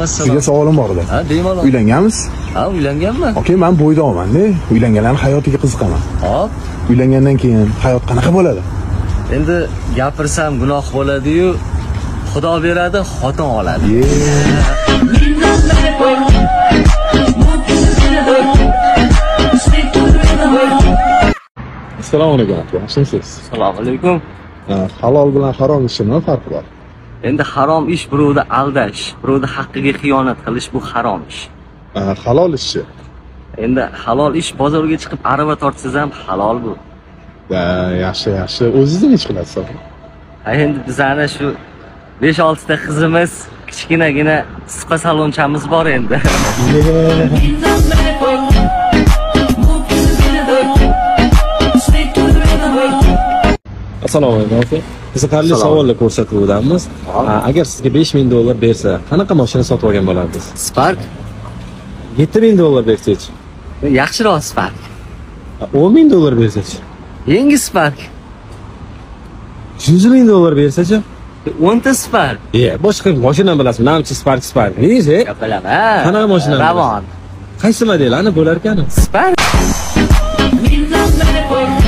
assalom. Sizga savolim bor edi. Ha, bemalol. Uylanganmiz? Ha, uylanganman. Okay, men bo'ydoqman-da. Uylanganlarning hayotiga qiziqaman. Hop. Uylangandan keyin hayot qanaqa bo'ladi? Endi gapirsam gunoh bo'ladi-yu, Xudo beradi, xotin oladi. Assalomu alaykum. Yaxshimisiz? Assalomu alaykum. Halol bilan harom ishning nima farqi bor? Endi harom ish birovni aldash, birovni haqqiga xiyonat qilish bu harom ish. Halol ishchi. Endi halol ish bozorga chiqib arava tortsangiz ham halol bu. Yaxshi. O'zingiz nima ish qilasiz? Ha, endi bizani shu 5-6 ta qizimiz, kichkinagina spa salonchamiz bor endi. Assalomu alaykum. Qiziqarli savollar ko'rsatuvdamiz. Agar sizga $5000 bersa, qanaqa mashina sotib olgan bo'lardingiz? Spark? $7000 bersa-chi? Yaxshiroq Spark. $10000 bersa-chi? Yangi Spark. $100,000 bersa-chi? 10 ta Spark. Boshqa mashina bilasizmi? Namchi Spark. Neyse? Bilaman. Qanaqa mashina? Ravon. Qaysi modellarni bo'lar ekan? Spark.